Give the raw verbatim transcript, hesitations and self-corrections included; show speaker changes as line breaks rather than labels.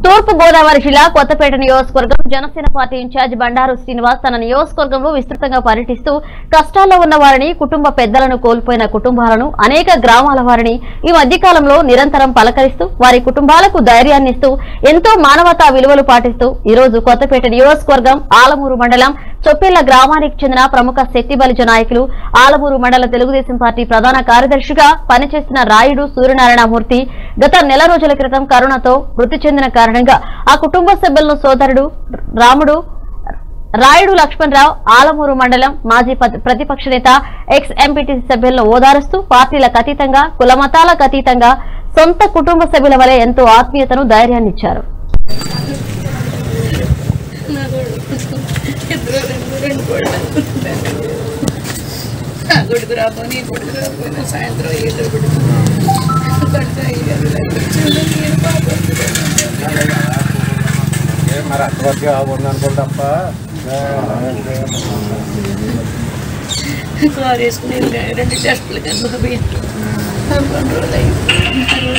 తూర్పు గోదావరి జిల్లా కొత్తపేట నియోజకవర్గం జనసేన పార్టీ ఇన్ఛార్జ్ బండారు శ్రీనివాస్ తన నియోజకవర్గంలో విస్తృతంగా పర్యటిస్తూ కష్టాల్లో ఉన్న వారిని, కుటుంబ పెద్దలను కోల్పోయిన కుటుంబాలను, అనేక గ్రామాల వారిని ఈ మధ్యకాలంలో నిరంతరం పలకరిస్తూ వారి కుటుంబాలకు ధైర్యాన్నిస్తూ ఎంతో మానవతా విలువలు పాటిస్తూ ఈ రోజు కొత్తపేట నియోజకవర్గం ఆలమూరు మండలం చొప్పెళ్ల గ్రామానికి చెందిన ప్రముఖ శక్తి బలిజ నాయకులు, ఆలమూరు మండల తెలుగుదేశం పార్టీ ప్రధాన కార్యదర్శిగా పనిచేస్తున్న రాయుడు సూర్యనారాయణమూర్తి గత నెల రోజుల క్రితం కరోనాతో మృతి చెందిన కారణంగా ఆ కుటుంబ సభ్యులను సోదరుడు రాముడు రాయుడు లక్ష్మణరావు ఆలమూరు మండలం మాజీ ప్రతిపక్ష నేత ఎక్స్ ఎంపీటీసీ సభ్యులను ఓదారుస్తూ పార్టీలకు అతీతంగా, కులమతాలకు అతీతంగా సొంత కుటుంబ సభ్యుల వలె ఎంతో ఆత్మీయతను, ధైర్యాన్నిచ్చారు.
సాయంత్రం మరి అక్కడికి ఉందనుకో తప్ప కారు వేసుకుని రెండు టెస్టులు కానీ రెండు రోజులు అయింది.